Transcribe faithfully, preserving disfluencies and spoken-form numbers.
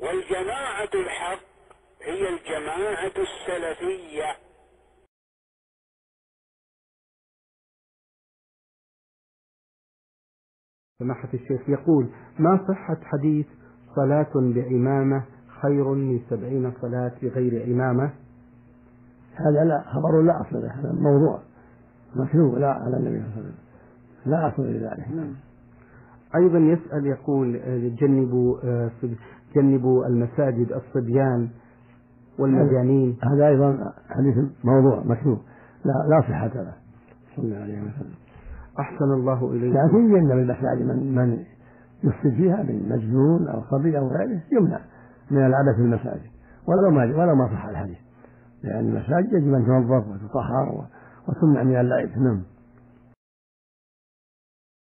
والجماعة الحق هي الجماعة السلفية. سماحة الشيخ يقول: ما صحة حديث صلاة بعمامة خير من سبعين صلاة بغير عمامة؟ هذا لا خبر لا أصل له، هذا موضوع مكذوب لا على النبي صلى الله عليه وسلم، لا أصل لذلك. أيضا يسأل يقول: جنبوا جنبوا المساجد الصبيان والمجانين. هذا أيضا حديث موضوع مكذوب لا لا صحة له صلى الله عليه وسلم. أحسن الله إليك. لكن يجنب المساجد من من يفسد فيها من مجنون أو صبي أو غيره يمنع من العبث في المساجد ولو ما ولو ما صح الحديث، لأن المساجد يجب أن تنظف وتطهر وتمنع من اللعب. نعم.